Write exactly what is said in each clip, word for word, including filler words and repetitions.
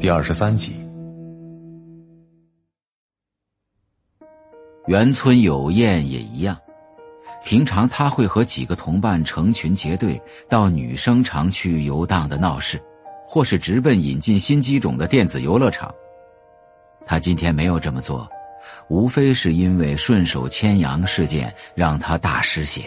第二十三集。 原村有燕也一样，平常他会和几个同伴成群结队到女生常去游荡的闹市，或是直奔引进新机种的电子游乐场。他今天没有这么做，无非是因为顺手牵羊事件让他大失血。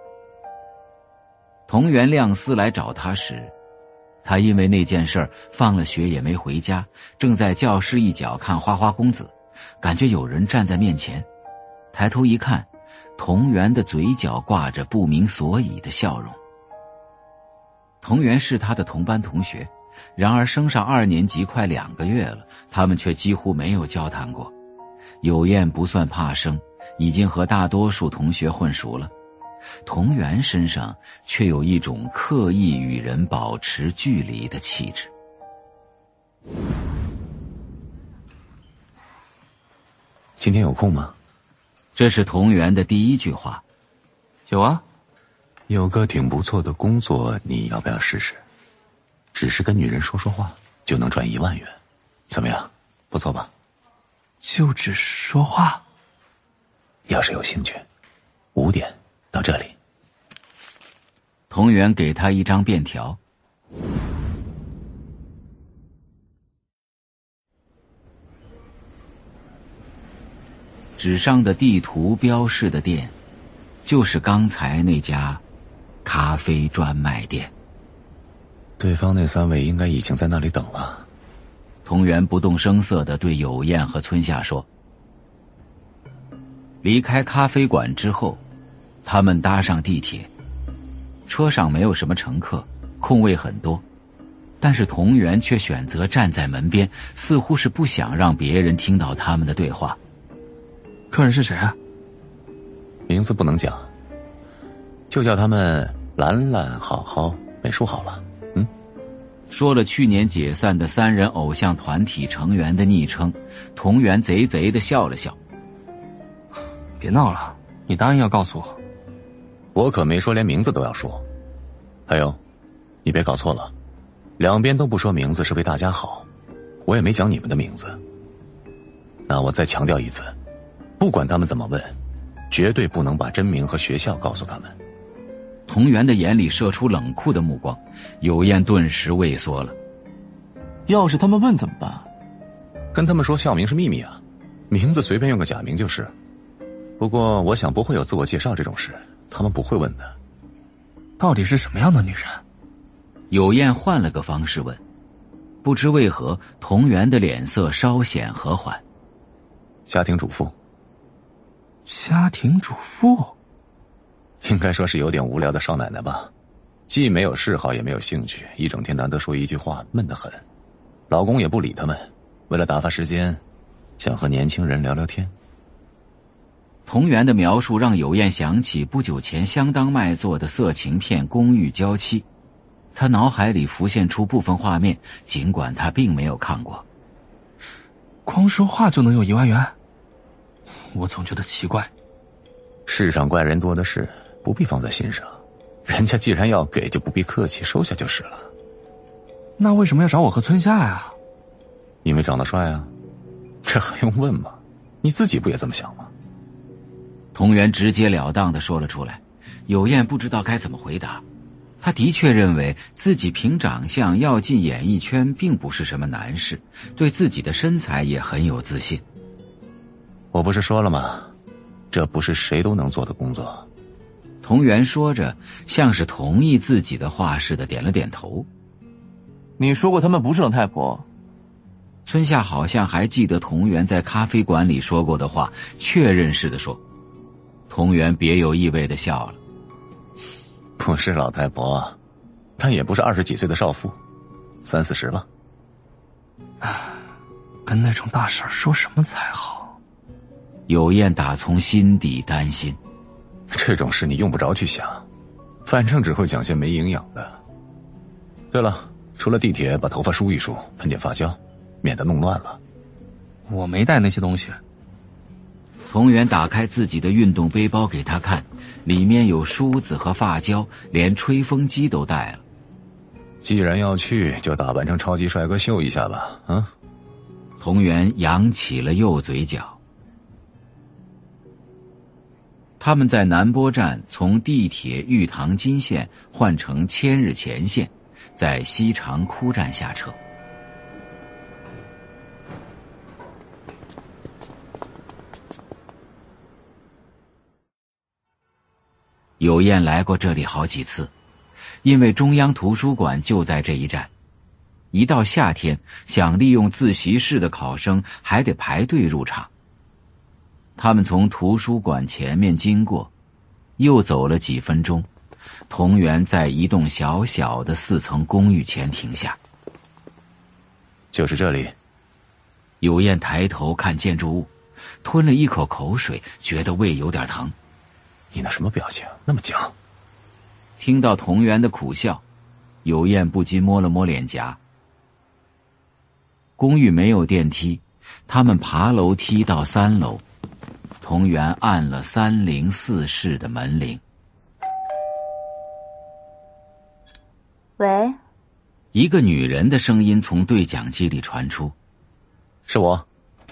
同源亮司来找他时，他因为那件事儿放了学也没回家，正在教室一角看花花公子，感觉有人站在面前，抬头一看，同源的嘴角挂着不明所以的笑容。同源是他的同班同学，然而升上二年级快两个月了，他们却几乎没有交谈过。有燕不算怕生，已经和大多数同学混熟了，同源身上却有一种刻意与人保持距离的气质。 今天有空吗？ 这是同源的第一句话。 有啊， 有个挺不错的工作，你要不要试试？只是跟女人说说话就能赚一万元，怎么样？不错吧？ 就只说话？ 要是有兴趣，五点到这里。 同源给他一张便条。纸上的地图标示的店，就是刚才那家咖啡专卖店。 对方那三位应该已经在那里等了。 同源不动声色地对有燕和村下说。离开咖啡馆之后，他们搭上地铁。车上没有什么乘客，空位很多，但是同源却选择站在门边，似乎是不想让别人听到他们的对话。 客人是谁啊？ 名字不能讲，就叫他们兰兰、好好、美术好了。嗯， 说了去年解散的三人偶像团体成员的昵称，同源贼贼地笑了笑。 别闹了，你答应要告诉我。 我可没说连名字都要说。还有，你别搞错了，两边都不说名字是为大家好，我也没讲你们的名字。那我再强调一次，不管他们怎么问，绝对不能把真名和学校告诉他们。 同源的眼里射出冷酷的目光，有燕顿时畏缩了。 要是他们问怎么办？ 跟他们说校名是秘密啊，名字随便用个假名就是。不过我想不会有自我介绍这种事，他们不会问的。 到底是什么样的女人？ 有燕换了个方式问，不知为何同源的脸色稍显和缓。 家庭主妇。 家庭主妇？ 应该说是有点无聊的少奶奶吧，既没有嗜好也没有兴趣，一整天难得说一句话，闷得很。老公也不理他们，为了打发时间，想和年轻人聊聊天。 同源的描述让有燕想起不久前相当卖座的色情片《公寓娇妻》，他脑海里浮现出部分画面，尽管他并没有看过。 光说话就能有一万元？我总觉得奇怪。 世上怪人多的是，不必放在心上。人家既然要给，就不必客气，收下就是了。 那为什么要找我和村下呀？ 因为长得帅啊，这还用问吗？你自己不也这么想吗？ 同源直截了当地说了出来，有燕不知道该怎么回答。他的确认为自己凭长相要进演艺圈并不是什么难事，对自己的身材也很有自信。 我不是说了吗？这不是谁都能做的工作。 同源说着，像是同意自己的话似的点了点头。 你说过他们不是老太婆。 村下好像还记得同源在咖啡馆里说过的话，确认似的说。同源别有意味地笑了。 不是老太婆，但也不是二十几岁的少妇，三四十了。 跟那种大婶说什么才好？ 有燕打从心底担心。 这种事你用不着去想，反正只会讲些没营养的。对了，除了地铁，把头发梳一梳，喷点发胶，免得弄乱了。 我没带那些东西。 同源打开自己的运动背包给他看，里面有梳子和发胶，连吹风机都带了。 既然要去，就打扮成超级帅哥秀一下吧，啊！ 同源扬起了右嘴角。他们在南波站从地铁玉堂金线换乘千日前线，在西长窟站下车。有燕来过这里好几次，因为中央图书馆就在这一站。一到夏天，想利用自习室的考生还得排队入场。他们从图书馆前面经过，又走了几分钟，同源在一栋小小的四层公寓前停下。 就是这里。 有燕抬头看建筑物，吞了一口口水，觉得胃有点疼。 你那什么表情，那么僵？ 听到同源的苦笑，有燕不禁摸了摸脸颊。公寓没有电梯，他们爬楼梯到三楼。同源按了三零四室的门铃。 喂， 一个女人的声音从对讲机里传出。 是我。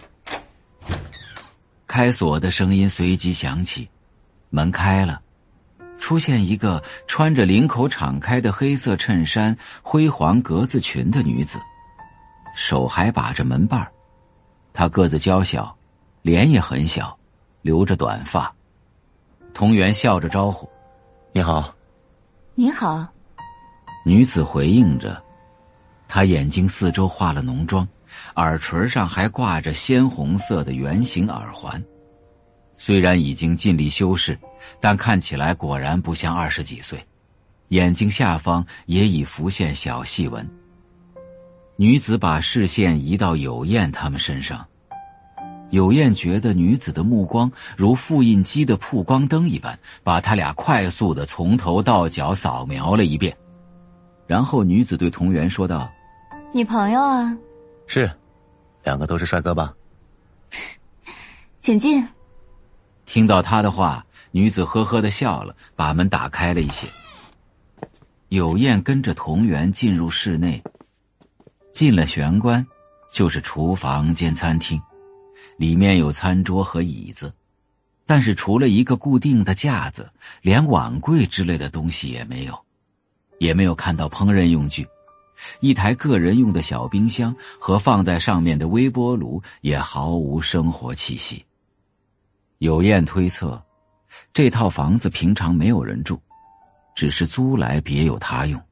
开锁的声音随即响起，门开了，出现一个穿着领口敞开的黑色衬衫、灰黄格子裙的女子，手还把着门把。她个子娇小，脸也很小，留着短发。同源笑着招呼： 你好。 你好。 女子回应着，她眼睛四周画了浓妆，耳垂上还挂着鲜红色的圆形耳环。虽然已经尽力修饰，但看起来果然不像二十几岁，眼睛下方也已浮现小细纹。女子把视线移到有燕他们身上，有燕觉得女子的目光如复印机的曝光灯一般，把他俩快速地从头到脚扫描了一遍。然后女子对同源说道： 你朋友啊？ 是，两个都是帅哥吧？ 请进。 听到他的话，女子呵呵地笑了，把门打开了一些。有燕跟着同源进入室内，进了玄关就是厨房兼餐厅，里面有餐桌和椅子，但是除了一个固定的架子，连碗柜之类的东西也没有，也没有看到烹饪用具。一台个人用的小冰箱和放在上面的微波炉也毫无生活气息。有燕推测，这套房子平常没有人住，只是租来别有他用。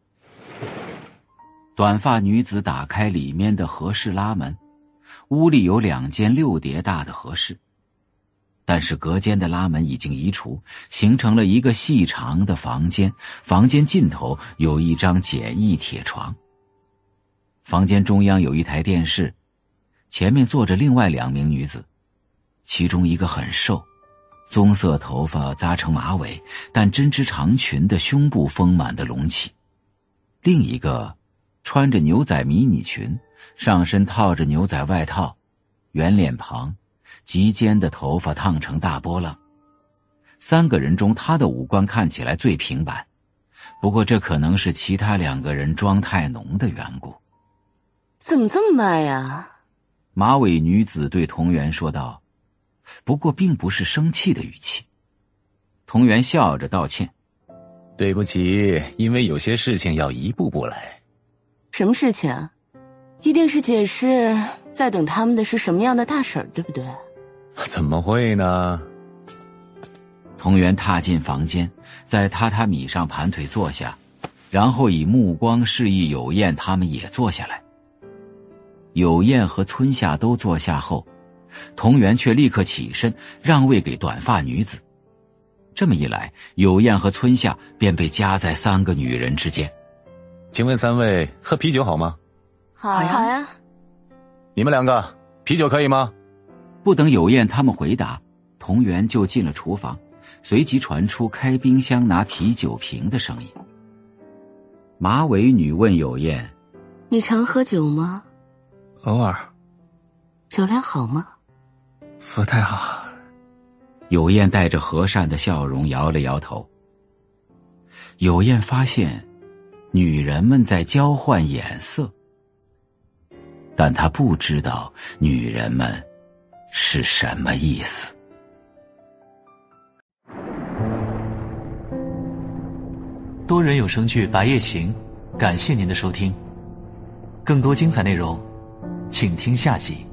短发女子打开里面的和室拉门，屋里有两间六叠大的和室，但是隔间的拉门已经移除，形成了一个细长的房间，房间尽头有一张简易铁床。房间中央有一台电视，前面坐着另外两名女子，其中一个很瘦，棕色头发扎成马尾，但针织长裙的胸部丰满的隆起；另一个穿着牛仔迷你裙，上身套着牛仔外套，圆脸庞，及肩的头发烫成大波浪。三个人中，他的五官看起来最平板，不过这可能是其他两个人妆太浓的缘故。 怎么这么慢呀？ 马尾女子对同源说道，不过并不是生气的语气。同源笑着道歉： 对不起，因为有些事情要一步步来。 什么事情啊？一定是解释在等他们的是什么样的大婶，对不对？ 怎么会呢？ 同源踏进房间，在榻榻米上盘腿坐下，然后以目光示意有燕他们也坐下来。有燕和村夏都坐下后，同源却立刻起身让位给短发女子。这么一来，有燕和村夏便被夹在三个女人之间。 请问三位喝啤酒好吗？ 好呀，好呀。 你们两个啤酒可以吗？ 不等有燕他们回答，同源就进了厨房，随即传出开冰箱拿啤酒瓶的声音。马尾女问有燕： 你常喝酒吗？ 偶尔。 酒量好吗？ 不太好。 有燕带着和善的笑容摇了摇头。有燕发现女人们在交换眼色，但他不知道女人们是什么意思。 多人有声剧《白夜行》，感谢您的收听。更多精彩内容，请听下集。